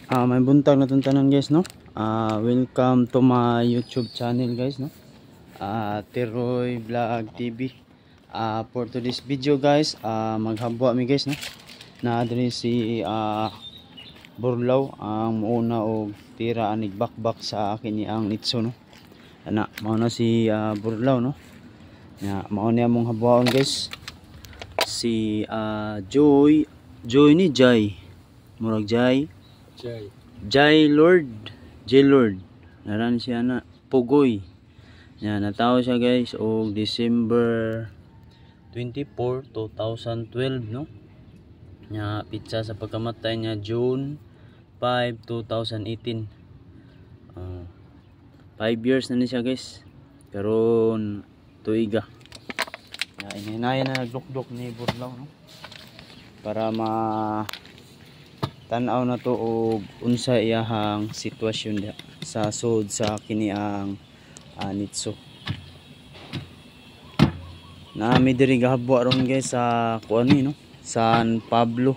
May buntag na tanan guys, no? Welcome to my YouTube channel guys, no? Teroy Vlog TV. For today's video guys, maghabwa mi guys, no? Na diri si Burlaw ang una og tira anig bakbak sa akin ni ang nitso, no? Ana, mao na si Burlaw, no? Ya, mao niya mong habwaon guys. Si Joy ni Jay. Murag Jay Lord naran siya na Pugoy. Yan, natawo siya guys og December 24, 2012, no? Nya pitsa sa pagkamatay niya June 5, 2018. 5 years na ni siya guys. Karon tuiga. Ya, ininayan na naglukdok ni Burlaw, no? Para tanaw na to og unsa iyahang sitwasyon sa sud sa kini ang nitso. Nami diri gahabwa ron guys sa kuan ni, no? San Pablo.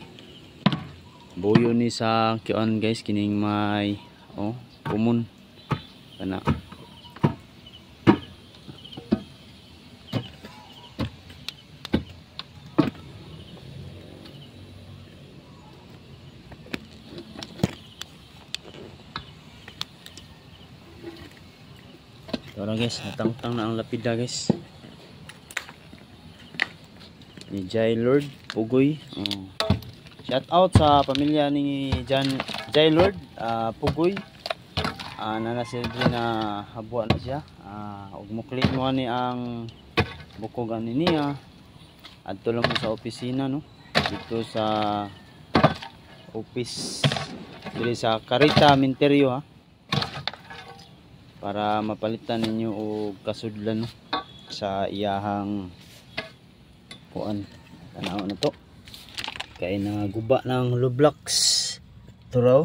Buyo ni sa kuan guys kining may kumon kana. Tara guys, natangtang na ang lapida guys. Ni Jay Lord Pugoy. Shout out sa pamilya ni Jay Lord Pugoy. Nanasilbi na habwa na siya. Ug muklit mo ni ang bukogan niya. Adto lang mo sa opisina, no? Dito sa office diri sa Carita Minterio, ha? Para mapalitan ninyo og kasudlan, no? Sa iyahang kuan. Tanaw na to. Kay naguba ng Lublox. Ito raw.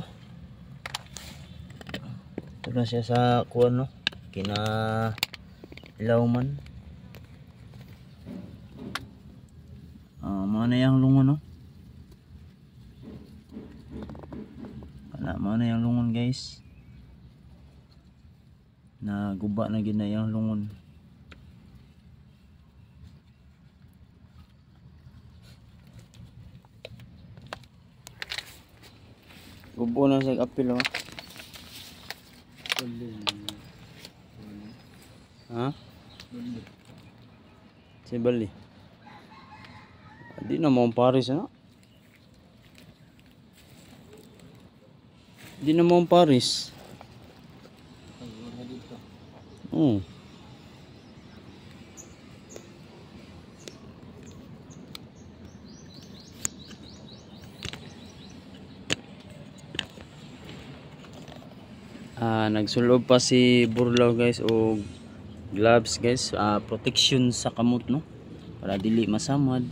Ito na siya sa kuan, no? Kina Ilawman. Mao na yang lungon, no? Mao na yang lungon guys. Naguba na gid na yang lungon. Gubo na sa apil, ha? Si Bali. Di na mo Paris, na? Di na mo Paris. Nagsulob pa si Burlaw guys o gloves guys, protection sa kamot, no? Para dili masamad.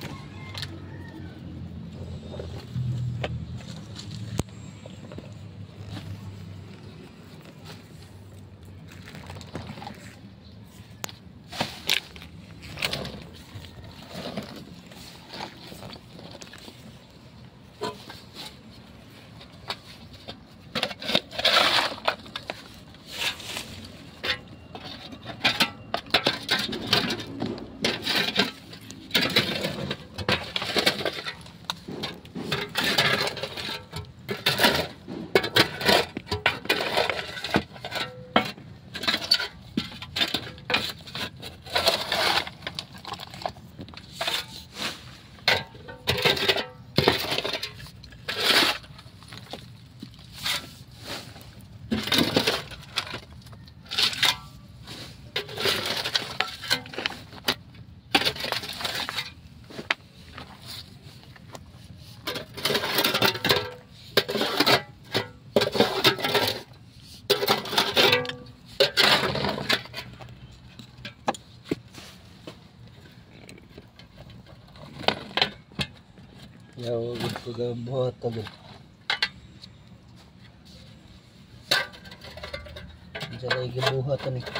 Yaw gusto ka buhat agad. Diyan ay gibuhatan ni.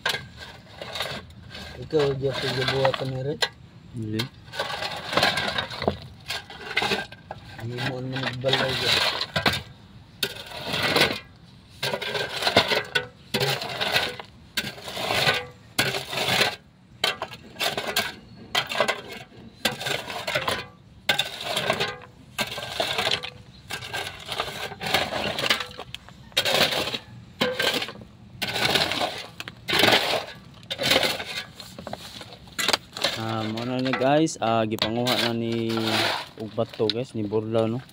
Ikaw diyan gibuhatan ni rin. Dili. guys, gipanguha na ni ugbat to guys, ni Burlaw no.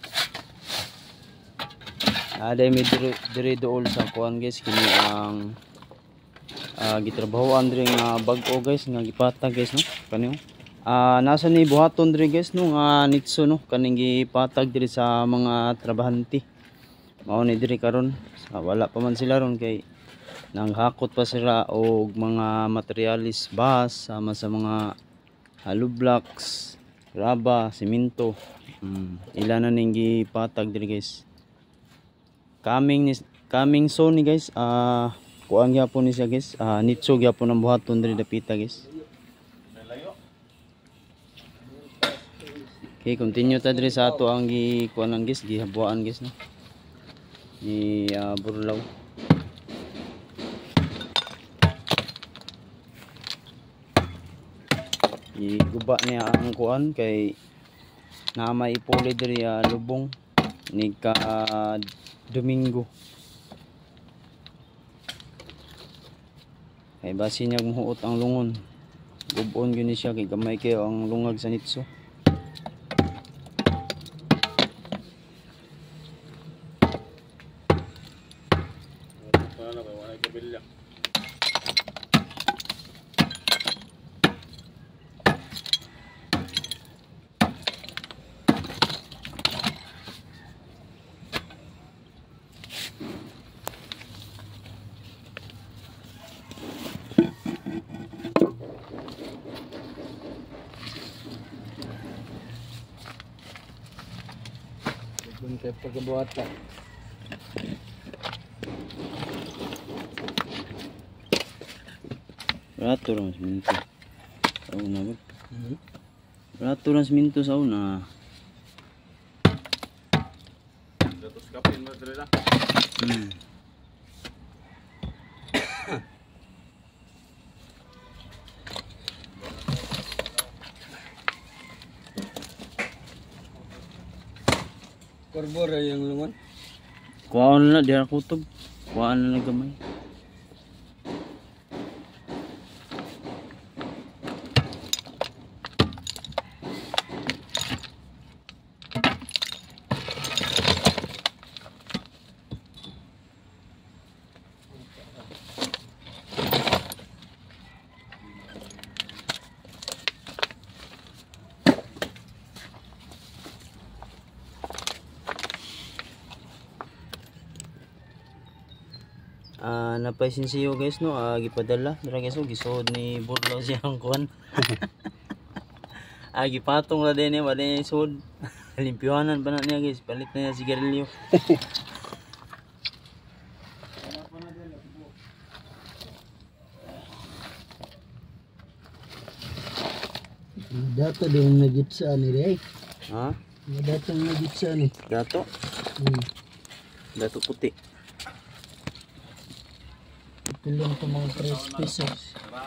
Aday mi dire dool sa kuan guys, kini ang gitrabahoan diri nga bag-o guys nga gipatag guys no. Kani nasa ni buhaton diri guys no nga nitso no, kaning gipatag diri sa mga trabahante. Mao ni diri karon, wala pa man sila ron kay nanghakot pa sila og mga materialis bas sama sa mga hollow blocks, raba, simento. Ilan na ning gipatag diri guys. Coming soon ni guys. Kuan gyapon ni siya guys. Nitso gyapon ang buhaton diri dapita guys. Okay, continue ta diri sa ato ang gikuanan guys, gihabuan guys no. Ni Burlaw. Iguba niya ang kuan kay na may ipuli diri lubong ni ka Domingo. Kay basi niya muhuot ang lungon. Gubon gyud ni siya kay gamay kayo ang lungag sa nitso. Kaya pagkabuhatan. Berato lang siminto sa una ba? Berato lang siminto sa una. Datos kapin mo diri na. Korbora yung lungon. Kuhaan na diha kutob. Kuhaan na gamay. Napaisinsiyo guys no, gipadala dira guys oh, gisod ni Burlaw siyang kuan. Gipatong ra din niya, wala niya isod. Limpyohanan pa na niya guys, palit na niya sigarilyo. Dato din nagitsa ni Ray. Ha? Dato nagitsa ni. Dato? Dato puti. Tulong ko mga 3 pesos.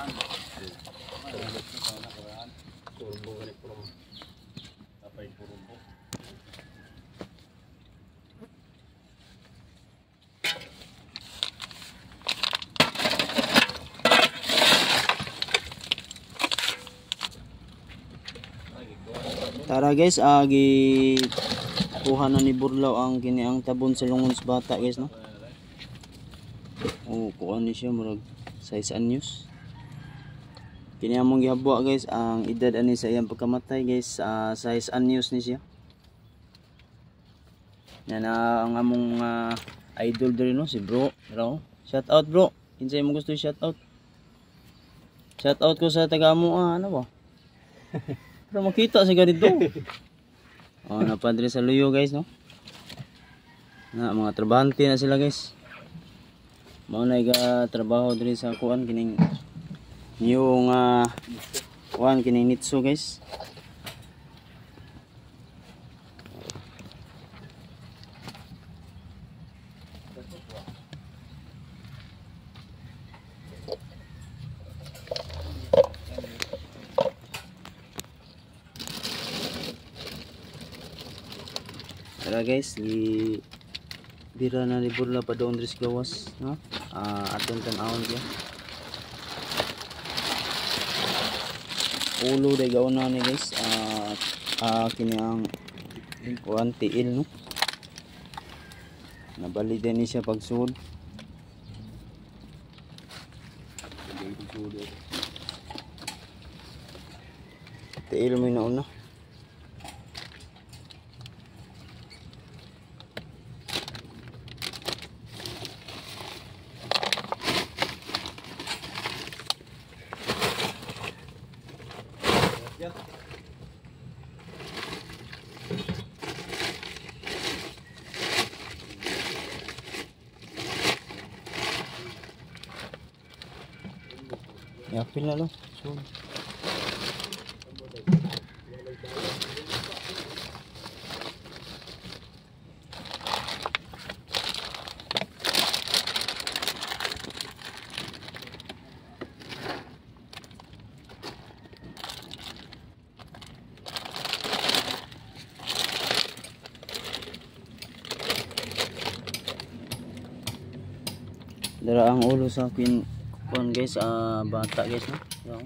Tara guys, kuha na ni Burlaw ang kini ang tabon sa lungon sa bata guys no. Kuha ni siya murag size anyos. Kini among gihabwa guys, ang edad ani sa iyang pagkamatay guys, size anyos ni siya. Yan ang among idol diri no, si bro. Shout out bro. Kinsay mo gusto i-shout out? Shout out ko sa taga mo ano ba? Pero makita sa ganito. Napadre sa luyo guys no. Mga trabahante na sila guys. Mao na iga trabaho diri sa kuan kining yung kuan kining nitso guys. Tara guys, bira na ni Burlaw pa doon diri sa gawas, no? Atong tan-awon dia. ulo day gauna ni guys. Kini ang kuan tiil no. Nabali din ni siya pagsuod. Tiil mo na una. Yapil na lo. So, dara ang ulo sa akin kon guys, bata guys no. Yan.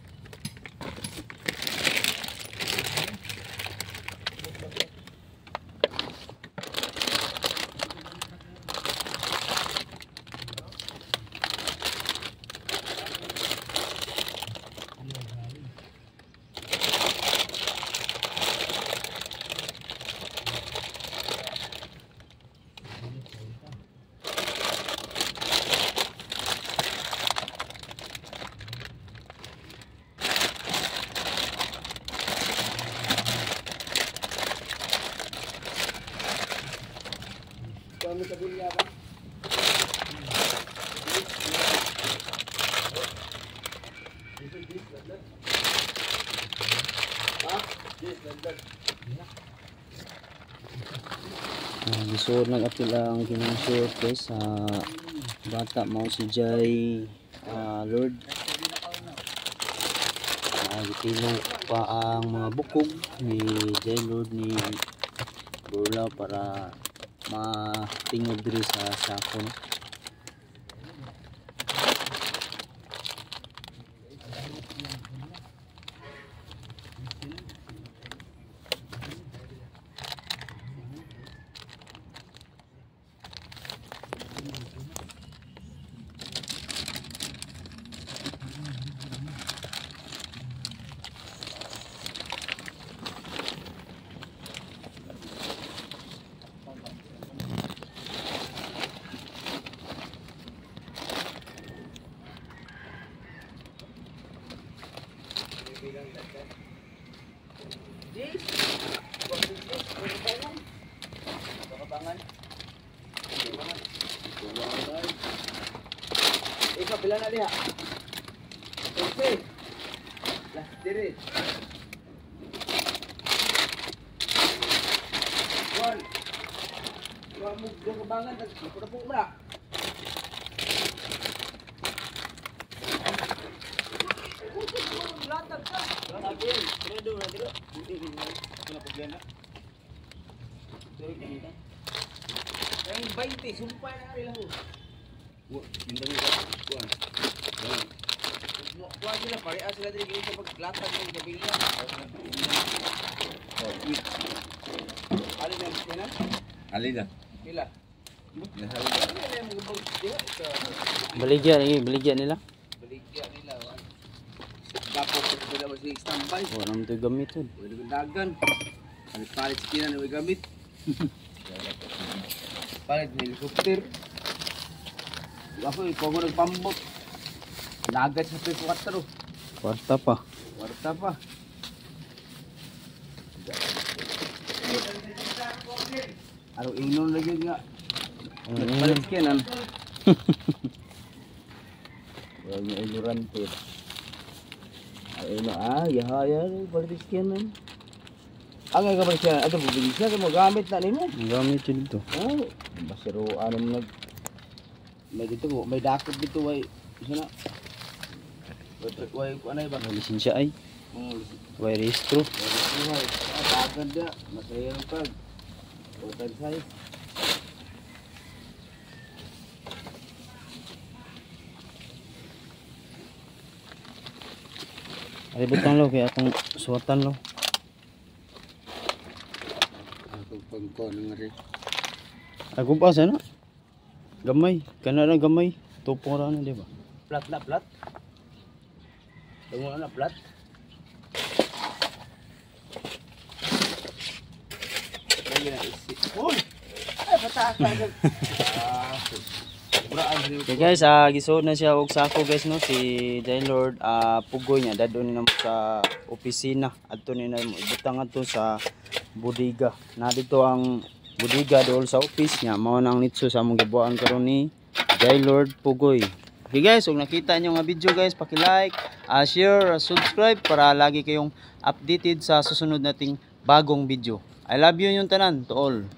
Kami kabulya ba? Gisuod nag-apil ang kinang-short guys sa bata mo si Jai Lord. Gitilong pa ang mga bukog ni Jai Lord ni Burlaw para matingog diri sa sakon. Ikaw pila na diha. Okay. Last dire. One. Wa mo gubangan tag puro mo na. Latag ka. Latag. Redo na dito. Hindi na problema. Ay 20 sumpay na rin lang. Hindi mo kuan. Kuha sila, pareha sila din sa paglatag ng gabilya. Alin ang sinan? Alida. Pila? Nasalida. Ano yung gubog diha? Baligya nila. Baligya nila. Dapat sila ba si standby? Wala naman ito gamit yun. Pwede kong dagan. Palit sikinan na may gamit. Palit may helicopter. Ako, ikaw ko nagpambot. Lagat sa P4. Kwarta pa. Warta pa. Araw ingnon lagi nga. Palit sikinan. Wala niya ignorante. Ayun yahaya palit skin. Ang nga ba siya? Ato bubili siya kay magamit na nimo. Ang gamit yun dito. Oh, basiro ano may dito may dakot dito way isa na. Way ko anay ba? May lisensya ay. May rehistro. Way. Dagan dia, masaya ng pag. Total size. Ribot lang lo kaya atong suwatan lo. Ako pagko nang rin. Ako pa sana. Gamay, kana lang gamay. Tupong ra na di ba? Plat na plat. Tungo na plat. Lagi na isi. Uy! Ay, bata ka. Okay guys, gisuod na siya og sako guys no si Jailord pugoy niya dadon na mo sa opisina adto ni na ibutang adto sa bodega. Na dito ang bodega dool sa office niya mao nang nitso sa among gibuan karon ni Jailord Pugoy. Okay guys, kung nakita niyo nga video guys, paki-like, share, subscribe para lagi kayong updated sa susunod nating bagong video. I love you yung tanan to all.